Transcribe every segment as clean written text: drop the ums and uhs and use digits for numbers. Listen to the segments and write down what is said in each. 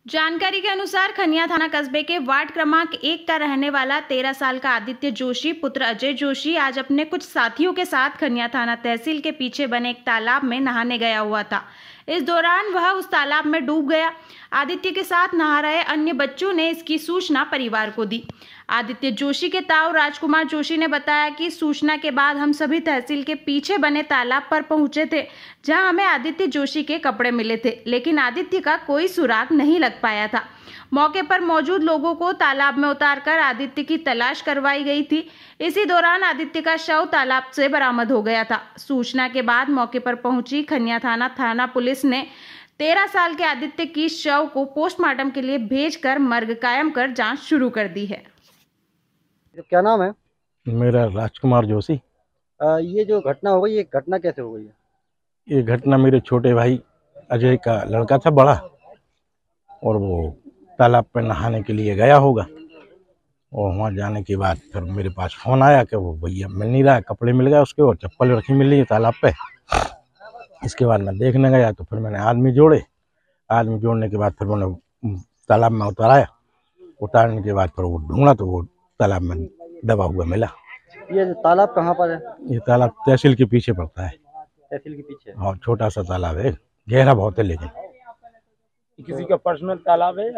जानकारी के अनुसार खनिया थाना कस्बे के वार्ड क्रमांक 1 का रहने वाला 13 साल का आदित्य जोशी पुत्र अजय जोशी आज अपने कुछ साथियों के साथ खनिया थाना तहसील के पीछे बने एक तालाब में नहाने गया हुआ था। इस दौरान वह उस तालाब में डूब गया। आदित्य के साथ नहा रहे अन्य बच्चों ने इसकी सूचना परिवार को दी। आदित्य जोशी के ताऊ राजकुमार जोशी ने बताया कि सूचना के बाद हम सभी तहसील के पीछे बने तालाब पर पहुंचे थे, जहां हमें आदित्य जोशी के कपड़े मिले थे, लेकिन आदित्य का कोई सुराग नहीं लग पाया था। मौके पर मौजूद लोगों को तालाब में उतारकर आदित्य की तलाश करवाई गई थी। इसी दौरान आदित्य का शव तालाब से बरामद हो गया था। सूचना के बाद मौके पर पहुंची खनिया थाना पुलिस ने 13 साल के आदित्य की शव को पोस्टमार्टम के लिए भेजकर मर्ग कायम कर जांच शुरू कर दी है। क्या नाम है? मेरा राजकुमार जोशी। ये जो घटना हो गई, ये घटना कैसे हो गई है? ये घटना मेरे छोटे भाई अजय का लड़का था बड़ा, और वो तालाब पे नहाने के लिए गया होगा, और वहाँ जाने के बाद फिर मेरे पास फ़ोन आया कि वो भैया मिल नहीं रहा है, कपड़े मिल गए उसके और चप्पल रखी मिल रही है तालाब पे। इसके बाद मैं देखने गया तो फिर मैंने आदमी जोड़ने के बाद फिर मैंने तालाब में उतारने के बाद फिर वो ढूंढा तो वो तालाब में दबा हुआ मिला। ये तालाब कहाँ पर है? ये तालाब तहसील के पीछे पड़ता है। तहसील के पीछे? और छोटा सा तालाब है, गहरा बहुत है, लेकिन किसी का पर्सनल तालाब है या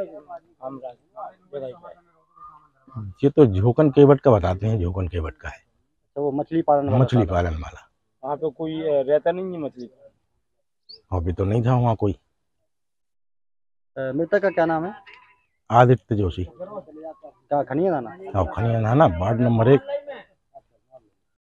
ये तो झोकन केवट का बताते हैं, झोकन केवट का है। तो वो मछली पालन वाला। वहाँ पे कोई रहता नहीं है मछली? अभी तो नहीं था वहाँ कोई। मृतक का क्या नाम है? आदित्य जोशी। क्या खनिया थाना? खनिया थाना वार्ड नंबर 1।